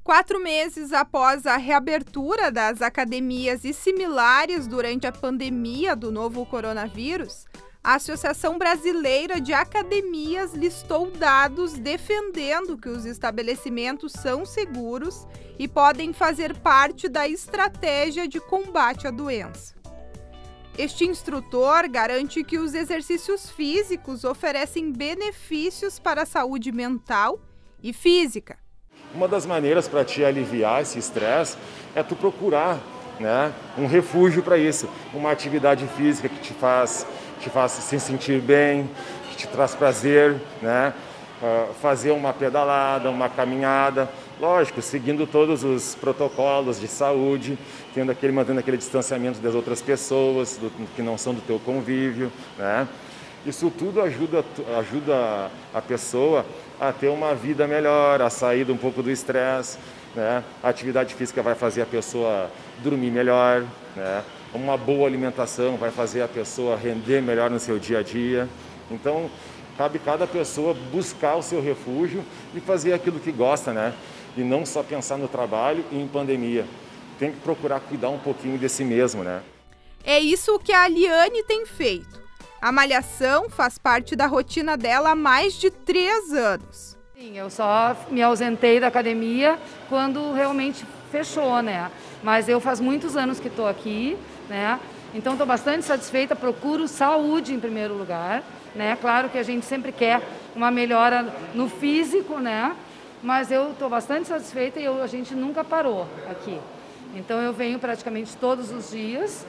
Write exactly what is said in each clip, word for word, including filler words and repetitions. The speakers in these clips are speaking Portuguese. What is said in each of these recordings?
Quatro meses após a reabertura das academias e similares durante a pandemia do novo coronavírus, a Associação Brasileira de Academias listou dados defendendo que os estabelecimentos são seguros e podem fazer parte da estratégia de combate à doença. Este instrutor garante que os exercícios físicos oferecem benefícios para a saúde mental e física. Uma das maneiras para te aliviar esse estresse é tu procurar, né, um refúgio para isso, uma atividade física que te faz, te faz se sentir bem, que te traz prazer, né, uh, fazer uma pedalada, uma caminhada, lógico, seguindo todos os protocolos de saúde, tendo aquele, mantendo aquele distanciamento das outras pessoas, do, que não são do teu convívio, né? Isso tudo ajuda, ajuda a pessoa a ter uma vida melhor, a sair um pouco do estresse, né? A atividade física vai fazer a pessoa dormir melhor, né? Uma boa alimentação vai fazer a pessoa render melhor no seu dia a dia. Então, cabe cada pessoa buscar o seu refúgio e fazer aquilo que gosta, né? E não só pensar no trabalho e em pandemia. Tem que procurar cuidar um pouquinho de si mesmo, né? É isso que a Liane tem feito. A malhação faz parte da rotina dela há mais de três anos. Sim, eu só me ausentei da academia quando realmente fechou, né? Mas eu faz muitos anos que estou aqui, né? Então estou bastante satisfeita, procuro saúde em primeiro lugar, né? Claro que a gente sempre quer uma melhora no físico, né? Mas eu estou bastante satisfeita e eu, a gente nunca parou aqui. Então eu venho praticamente todos os dias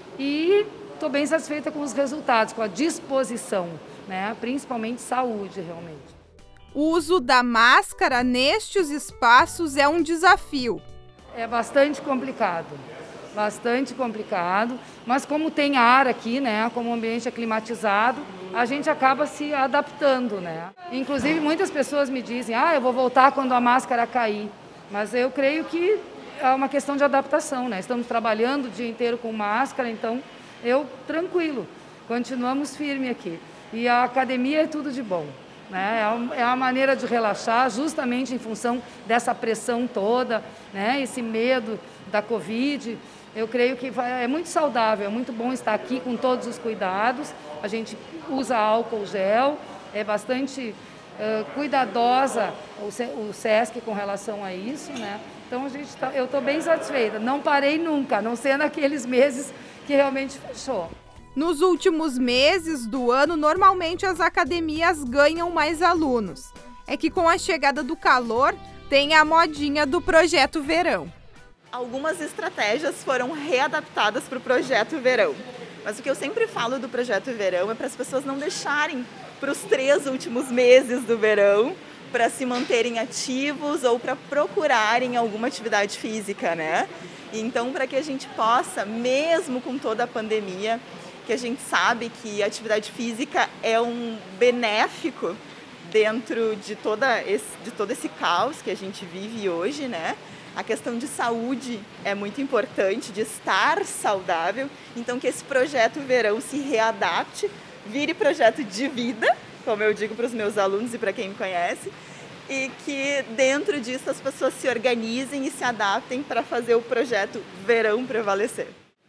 e estou bem satisfeita com os resultados, com a disposição, né? Principalmente saúde, realmente. O uso da máscara nestes espaços é um desafio. É bastante complicado, bastante complicado, mas como tem ar aqui, né? Como o ambiente é climatizado, a gente acaba se adaptando, né? Inclusive muitas pessoas me dizem, ah, eu vou voltar quando a máscara cair, mas eu creio que é uma questão de adaptação, né? Estamos trabalhando o dia inteiro com máscara, então eu tranquilo, continuamos firme aqui. E a academia é tudo de bom, né? É a maneira de relaxar, justamente em função dessa pressão toda, né? Esse medo da Covid. Eu creio que é muito saudável, é muito bom estar aqui com todos os cuidados. A gente usa álcool gel, é bastante uh, cuidadosa o SESC com relação a isso, né? Então a gente tá, eu estou bem satisfeita, não parei nunca, a não ser naqueles meses que realmente fechou. Nos últimos meses do ano, normalmente as academias ganham mais alunos. É que com a chegada do calor, tem a modinha do Projeto Verão. Algumas estratégias foram readaptadas para o Projeto Verão. Mas o que eu sempre falo do Projeto Verão é para as pessoas não deixarem para os três últimos meses do verão para se manterem ativos ou para procurarem alguma atividade física, né? Então, para que a gente possa, mesmo com toda a pandemia, que a gente sabe que a atividade física é um benéfico dentro de, toda esse, de todo esse caos que a gente vive hoje, né? A questão de saúde é muito importante, de estar saudável. Então, que esse projeto verão se readapte, vire projeto de vida, como eu digo para os meus alunos e para quem me conhece, e que dentro disso as pessoas se organizem e se adaptem para fazer o projeto verão prevalecer.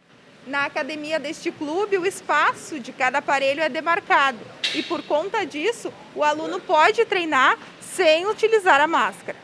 Na academia deste clube, o espaço de cada aparelho é demarcado e, por conta disso, o aluno pode treinar sem utilizar a máscara.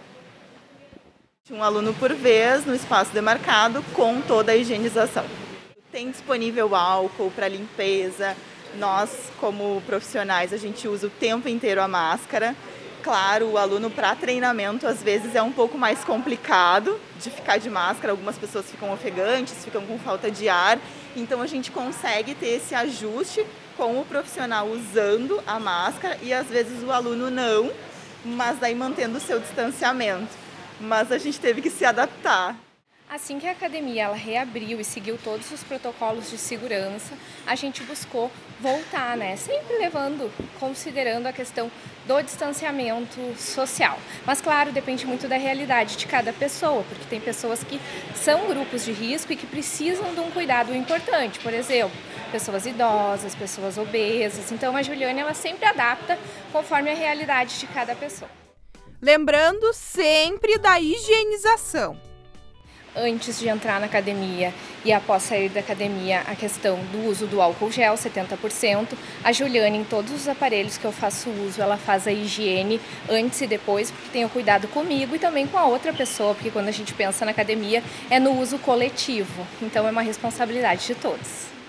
Um aluno por vez no espaço demarcado com toda a higienização. Tem disponível álcool para limpeza. Nós, como profissionais, a gente usa o tempo inteiro a máscara. Claro, o aluno para treinamento às vezes é um pouco mais complicado de ficar de máscara. Algumas pessoas ficam ofegantes, ficam com falta de ar. Então a gente consegue ter esse ajuste com o profissional usando a máscara e às vezes o aluno não, mas daí mantendo o seu distanciamento. Mas a gente teve que se adaptar. Assim que a academia ela reabriu e seguiu todos os protocolos de segurança, a gente buscou voltar, né? Sempre levando, considerando a questão do distanciamento social. Mas, claro, depende muito da realidade de cada pessoa, porque tem pessoas que são grupos de risco e que precisam de um cuidado importante. Por exemplo, pessoas idosas, pessoas obesas. Então, a Juliane ela sempre adapta conforme a realidade de cada pessoa. Lembrando sempre da higienização. Antes de entrar na academia e após sair da academia, a questão do uso do álcool gel, setenta por cento. A Juliane, em todos os aparelhos que eu faço uso, ela faz a higiene antes e depois, porque tem o cuidado comigo e também com a outra pessoa, porque quando a gente pensa na academia é no uso coletivo, então é uma responsabilidade de todos.